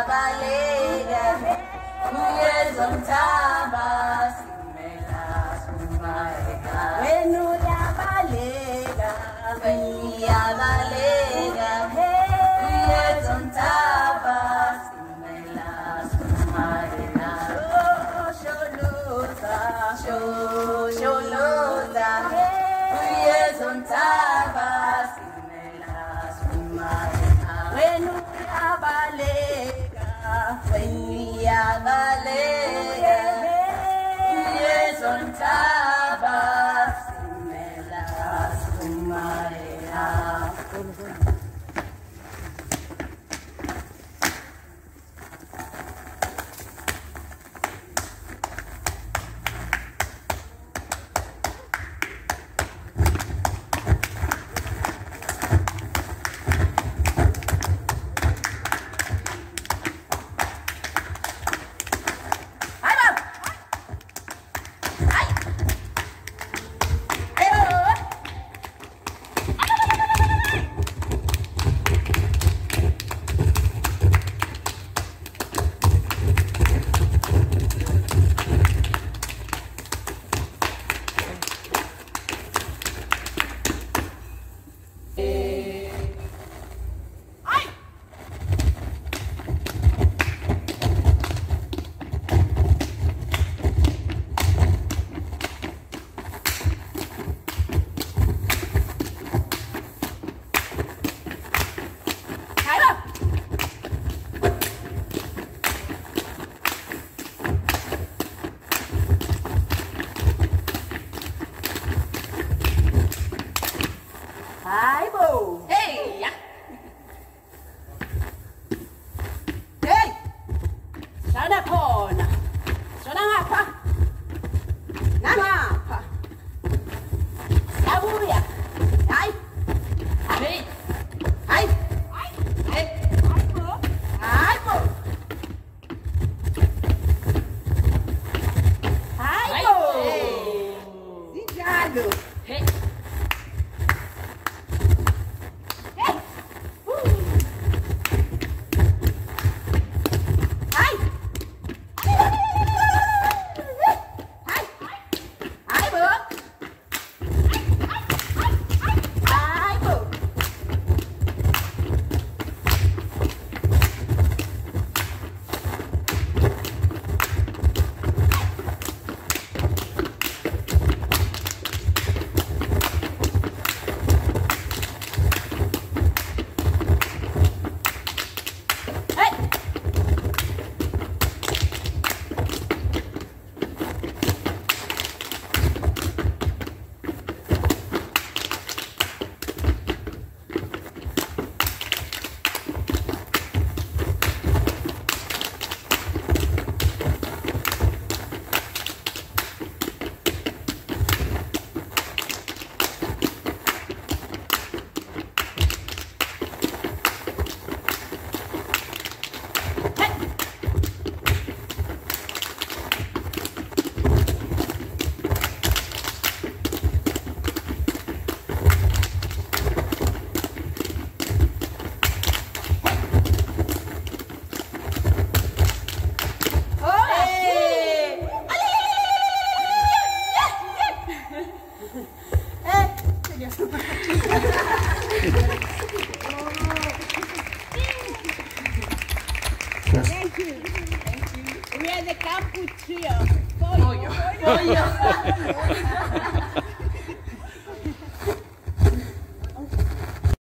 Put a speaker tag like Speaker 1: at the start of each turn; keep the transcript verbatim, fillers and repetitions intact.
Speaker 1: Balega, Uyes on Tabas, Melas, Umaega, Venuya Balega, Venia Balega, Uyes on Tabas, Melas, Umaega, Sholuza, Sholuza, Uyes on Tabas, Melas, Umaega, Venuya Balega. When we are Balega, yes on Tabas, Melas, Umaega. Hi, Bo. Hey. Hey. Sana pona. Sana ngapa? Ngapa? Sabuya. Hai. Hai. Hai. Hai. Hai. Hai, Bo. Hai, Bo. Sigado. Hey.
Speaker 2: Thank you. Thank you. We are the Campo Trio. FoYo.
Speaker 1: FoYo.